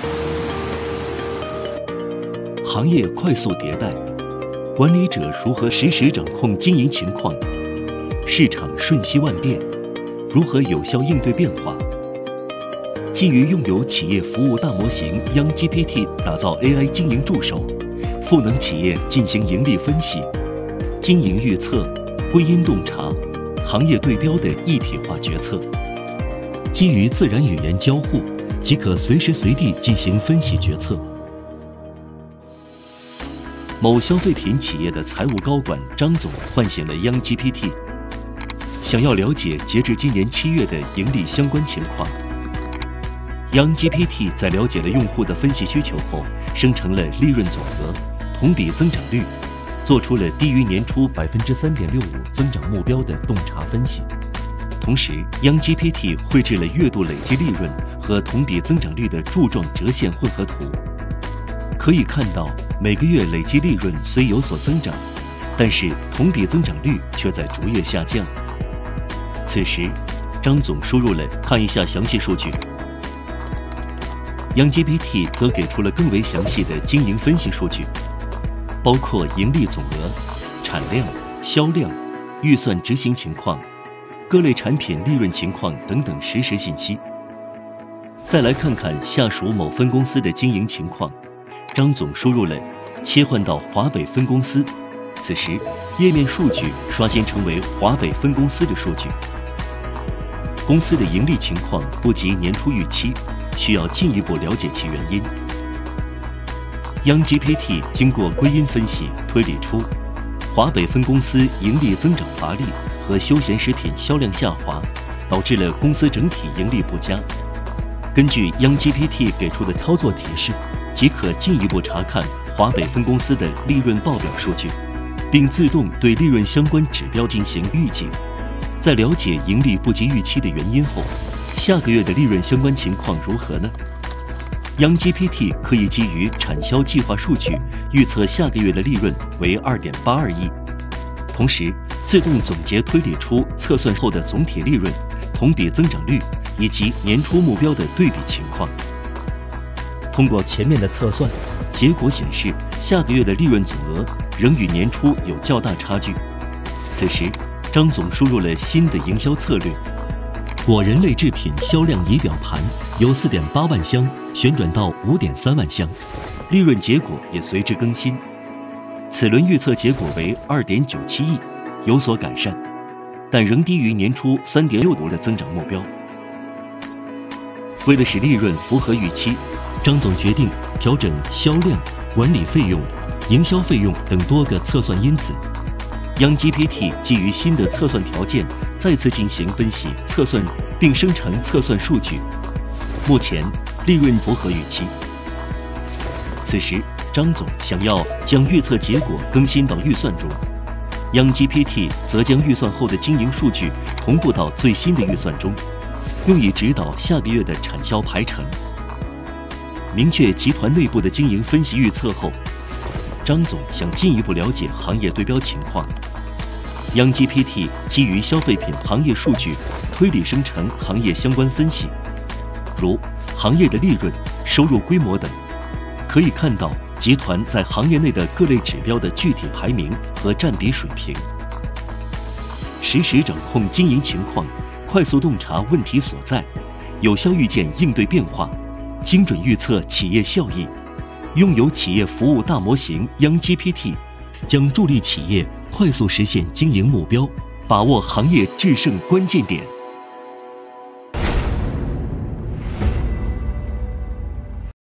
行业快速迭代，管理者如何实时掌控经营情况？市场瞬息万变，如何有效应对变化？基于拥有企业服务大模型 YoungGPT 打造 AI 经营助手，赋能企业进行盈利分析、经营预测、归因洞察、行业对标的一体化决策。基于自然语言交互，即可随时随地进行分析决策。某消费品企业的财务高管张总唤醒了 YoungGPT， 想要了解截至今年7月的盈利相关情况。YoungGPT 在了解了用户的分析需求后，生成了利润总额、同比增长率，做出了低于年初3.65%增长目标的洞察分析。同时 ，YoungGPT 绘制了月度累计利润和同比增长率的柱状折线混合图。可以看到，每个月累计利润虽有所增长，但是同比增长率却在逐月下降。此时，张总输入了看一下详细数据。YoungGPT 则给出了更为详细的经营分析数据，包括盈利总额、产量、销量、预算执行情况、各类产品利润情况等等实时信息。再来看看下属某分公司的经营情况，张总输入了切换到华北分公司，此时页面数据刷新成为华北分公司的数据。公司的盈利情况不及年初预期，需要进一步了解其原因。YoungGPT 经过归因分析推理出，华北分公司盈利增长乏力和休闲食品销量下滑，导致了公司整体盈利不佳。根据 YoungGPT 给出的操作提示，即可进一步查看华北分公司的利润报表数据，并自动对利润相关指标进行预警。在了解盈利不及预期的原因后，下个月的利润相关情况如何呢？ YoungGPT 可以基于产销计划数据预测下个月的利润为2.82亿，同时自动总结推理出测算后的总体利润、同比增长率以及年初目标的对比情况。通过前面的测算，结果显示下个月的利润总额仍与年初有较大差距。此时，张总输入了新的营销策略：果仁类制品销量仪表盘由4.8万箱旋转到5.3万箱，利润结果也随之更新。此轮预测结果为2.97亿，有所改善，但仍低于年初3.65%的增长目标。为了使利润符合预期，张总决定调整销量、管理费用、营销费用等多个测算因子。YoungGPT 基于新的测算条件，再次进行分析测算，并生成测算数据。目前利润符合预期。此时，张总想要将预测结果更新到预算中，YoungGPT 则将预算后的经营数据同步到最新的预算中，用以指导下个月的产销排程。明确集团内部的经营分析预测后，张总想进一步了解行业对标情况。YoungGPT 基于消费品行业数据推理生成行业相关分析，如行业的利润、收入规模等，可以看到集团在行业内的各类指标的具体排名和占比水平。实时掌控经营情况，快速洞察问题所在，有效预见应对变化，精准预测企业效益。拥有企业服务大模型 YoungGPT， 将助力企业快速实现经营目标，把握行业制胜关键点。